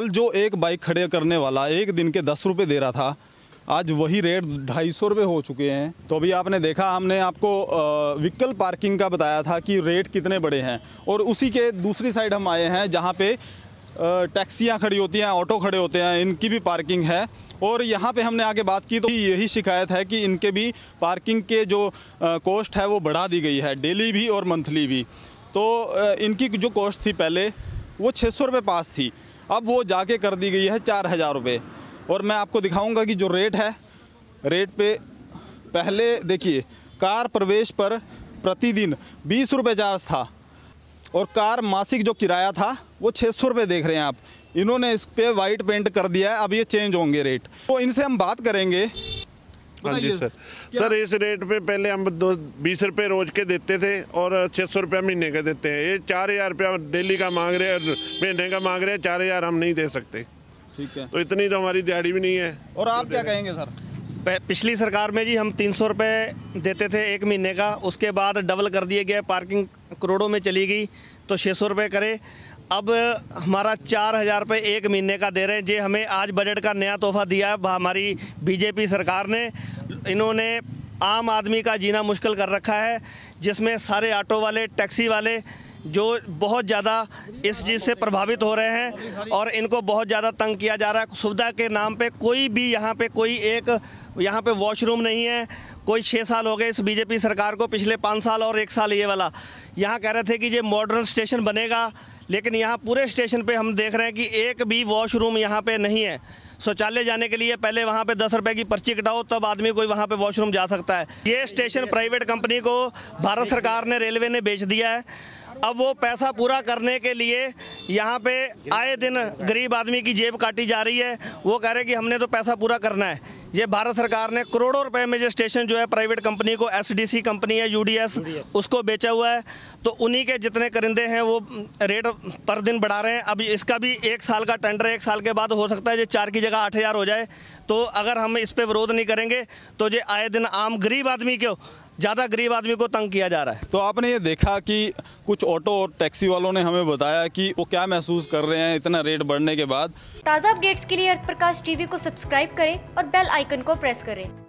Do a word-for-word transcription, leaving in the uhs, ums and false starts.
कल जो एक बाइक खड़े करने वाला एक दिन के दस रुपये दे रहा था, आज वही रेट ढाई सौ रुपये हो चुके हैं। तो अभी आपने देखा, हमने आपको व्हीकल पार्किंग का बताया था कि रेट कितने बड़े हैं, और उसी के दूसरी साइड हम आए हैं जहाँ पे टैक्सियाँ खड़ी होती हैं, ऑटो खड़े होते हैं, इनकी भी पार्किंग है। और यहाँ पे हमने आके बात की तो यही शिकायत है कि इनके भी पार्किंग के जो कॉस्ट है वो बढ़ा दी गई है, डेली भी और मंथली भी। तो इनकी जो कॉस्ट थी पहले वो छः सौ रुपये पास थी, अब वो जाके कर दी गई है चार हज़ार रुपये। और मैं आपको दिखाऊंगा कि जो रेट है, रेट पे पहले देखिए कार प्रवेश पर प्रतिदिन बीस रुपये चार्ज था, और कार मासिक जो किराया था वो छः सौ रुपये देख रहे हैं आप। इन्होंने इस पे वाइट पेंट कर दिया है, अब ये चेंज होंगे रेट। तो इनसे हम बात करेंगे। हाँ जी सर। सर इस रेट पे पहले हम दो बीस रुपये रोज के देते थे और छः सौ रुपया महीने के देते हैं। ये चार हज़ार रुपया डेली का मांग रहे हैं, महीने का मांग रहे हैं, चार हज़ार हम नहीं दे सकते। ठीक है, तो इतनी तो हमारी दिहाड़ी भी नहीं है। और आप क्या कहेंगे सर? पिछली सरकार में जी हम तीन सौ रुपये देते थे एक महीने का, उसके बाद डबल कर दिए गए, पार्किंग करोड़ों में चली गई तो छः सौ रुपये करे। अब हमारा चार हज़ार रुपये एक महीने का दे रहे हैं। जे हमें आज बजट का नया तोहफा दिया है हमारी बीजेपी सरकार ने। इन्होंने आम आदमी का जीना मुश्किल कर रखा है, जिसमें सारे ऑटो वाले, टैक्सी वाले जो बहुत ज़्यादा इस चीज़ से प्रभावित हो रहे हैं, और इनको बहुत ज़्यादा तंग किया जा रहा है। सुविधा के नाम पे कोई भी यहाँ पे कोई एक यहाँ पे वॉशरूम नहीं है। कोई छः साल हो गए इस बीजेपी सरकार को, पिछले पाँच साल और एक साल ये वाला। यहाँ कह रहे थे कि ये मॉडर्न स्टेशन बनेगा, लेकिन यहाँ पूरे स्टेशन पे हम देख रहे हैं कि एक भी वॉशरूम यहाँ पे नहीं है। शौचालय जाने के लिए पहले वहाँ पे दस रुपए की पर्ची कटाओ तब आदमी कोई वहाँ पे वॉशरूम जा सकता है। ये स्टेशन प्राइवेट कंपनी को भारत सरकार ने, रेलवे ने बेच दिया है। अब वो पैसा पूरा करने के लिए यहाँ पे आए दिन गरीब आदमी की जेब काटी जा रही है। वो कह रहे हैं कि हमने तो पैसा पूरा करना है। ये भारत सरकार ने करोड़ों रुपए में जो स्टेशन जो है प्राइवेट कंपनी को, एसडीसी कंपनी है, यूडीएस, उसको बेचा हुआ है। तो उन्हीं के जितने करिंदे हैं वो रेट पर दिन बढ़ा रहे हैं। अब इसका भी एक साल का टेंडर, एक साल के बाद हो सकता है ये चार की जगह आठ हज़ार हो जाए। तो अगर हम इस पे विरोध नहीं करेंगे तो ये आए दिन आम गरीब आदमी को, ज़्यादा गरीब आदमी को तंग किया जा रहा है। तो आपने ये देखा कि कुछ ऑटो और टैक्सी वालों ने हमें बताया कि वो क्या महसूस कर रहे हैं इतना रेट बढ़ने के बाद। ताज़ा अपडेट्स के लिए अर्थ प्रकाश टीवी को सब्सक्राइब करें और बेल आइकन को प्रेस करें।